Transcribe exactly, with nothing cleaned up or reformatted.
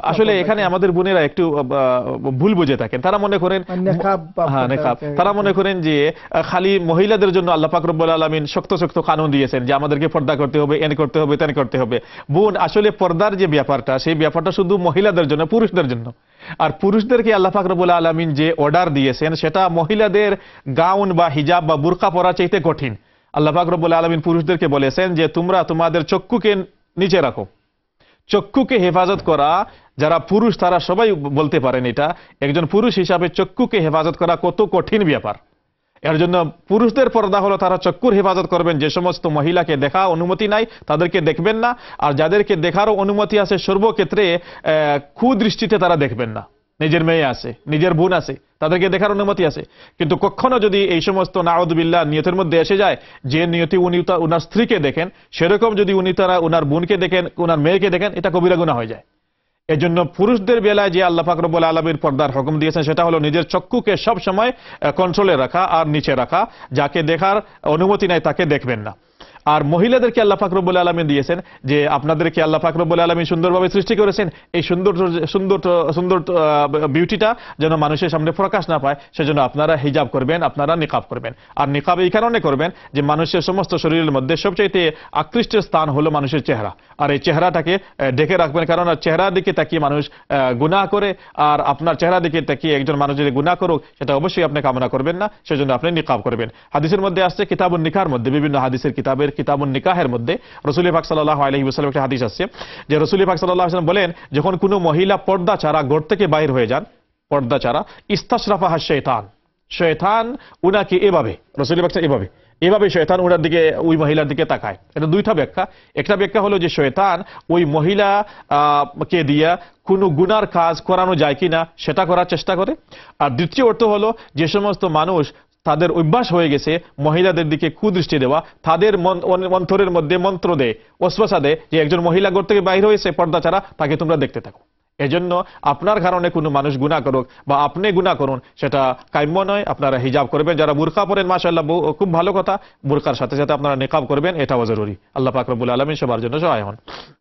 আসলে এখানে আমাদের বোনেরা একটু ভুল বুঝে থাকেন। তারা মনে করেন হ্যাঁ নেকাব, তারা মনে করেন যে খালি মহিলাদের জন্য আল্লাহ পাক রব্বুল আলামিন শক্ত শক্ত কানুন দিয়েছেন যে আমাদেরকে পর্দা করতে হবে, এন করতে হবে, তেন করতে হবে। বোন, আসলে পর্দার যে ব্যাপারটা, সেই ব্যাপারটা শুধু মহিলাদের জন্য, পুরুষদের জন্য। আর পুরুষদেরকে আল্লাহ পাক রব্বুল আলামিন যে অর্ডার দিয়েছেন সেটা মহিলাদের গাউন বা হিজাব বা বুরকা পরা চাইতে কঠিন। আল্লাহ পাক রব্বুল আলামিন পুরুষদেরকে বলেছেন যে তোমরা তোমাদের চক্ষুকে নিচে রাখো। চক্ষুকে হেফাজত করা, যারা পুরুষ তারা সবাই বলতে পারেন এটা, একজন পুরুষ হিসাবে চক্ষুকে হেফাজত করা কত কঠিন ব্যাপার। এর জন্য পুরুষদের পর্দা হলো তারা চক্ষুর হেফাজত করবেন। যে সমস্ত মহিলাকে দেখা অনুমতি নাই তাদেরকে দেখবেন না, আর যাদেরকে দেখারও অনুমতি আছে সর্বক্ষেত্রে কুদৃষ্টিতে তারা দেখবেন না। নিজের মেয়ে আছে, নিজের বোন আছে, তাদেরকে দেখার অনুমতি আছে, কিন্তু কখনো যদি এই সমস্ত নাউযুবিল্লাহ নিয়তের মধ্যে এসে যায় যে নিয়তি উনি উনার স্ত্রীকে দেখেন, সেরকম যদি উনি তারা উনার বোনকে দেখেন, উনার মেয়েকে দেখেন, এটা কবিরা গুনাহ হয়ে যায়। এজন্য পুরুষদের বেলায় যে আল্লাহ পাক রব্বুল আলামিন পর্দার হুকুম দিয়েছেন সেটা হলো নিজের চক্ষুকে সব সময় কন্ট্রোলে রাখা আর নিচে রাখা। যাকে দেখার অনুমতি নাই তাকে দেখবেন না। আর মহিলাদেরকে আল্লাহ পাক রব্বুল আলামিন দিয়েছেন যে আপনাদেরকে আল্লাহ পাক রব্বুল আলামিন সুন্দরভাবে সৃষ্টি করেছেন, এই সুন্দর সুন্দর সুন্দর বিউটিটা যেন মানুষের সামনে প্রকাশ না পায়, সেজন্য আপনারা হিজাব করবেন, আপনারা নিকাব করবেন। আর নিকাব এই কারণে করবেন যে মানুষের সমস্ত শরীরের মধ্যে সবচাইতে আকৃষ্টের স্থান হলো মানুষের চেহারা, আর এই চেহারাটাকে ঢেকে রাখবেন। কারণ চেহারার দিকে তাকিয়ে মানুষ গুনাহ করে, আর আপনার চেহারা দিকে তাকিয়ে একজন মানুষ যদি গুনাহ করুক সেটা অবশ্যই আপনি কামনা করবেন না, সেজন্য আপনি নিকাব করবেন। হাদিসের মধ্যে আসছে, কিতাবুন নিকাহের মধ্যে, বিভিন্ন হাদিসের কিতাবের কিতাবুন নিকাহের মধ্যে রাসূল পাক সাল্লাল্লাহু আলাইহি ওয়াসাল্লাম একটা হাদিস আছে যে রাসূল পাক সাল্লাল্লাহু আলাইহি ওয়াসাল্লাম বলেন, যখন কোনো মহিলা পর্দা ছাড়া ঘর থেকে বাইর হয়ে যান, পর্দা ছাড়া, ইস্তাশরাফাহা শাইতান, শয়তান উনাকে এভাবে, রাসূল পাক এভাবে এভাবে শয়তান ওনার দিকে, ওই মহিলার দিকে তাকায়। এটা দুইটা ব্যাখ্যা। একটা ব্যাখ্যা হলো যে শয়তান ওই মহিলা কে দিয়া কোনো গুনার কাজ করানো যায় কিনা সেটা করার চেষ্টা করে। আর দ্বিতীয় অর্থ হলো যে সমস্ত মানুষ তাদের অভ্যাস হয়ে গেছে মহিলাদের দিকে কুদৃষ্টি দেওয়া, তাদের মন্ত্রের মধ্যে মন্ত্র দেয়, ওয়াসওয়াসা দেয় যে একজন মহিলা ঘর থেকে বাইরে হয়েছে পর্দা ছাড়া, তাকে তোমরা দেখতে থাকো। এজন্য আপনার কারণে কোনো মানুষ গুনাহ করুক বা আপনি গুনাহ করুন সেটা কাম্য নয়। আপনারা হিজাব করবেন। যারা বুরকা পরেন মাশাআল্লাহ খুব ভালো কথা, বুরকার সাথে সাথে আপনারা নিকাব করবেন, এটাও জরুরি। আল্লাহ পাক রব্বুল আলামিন সবার জন্য সহায় হন।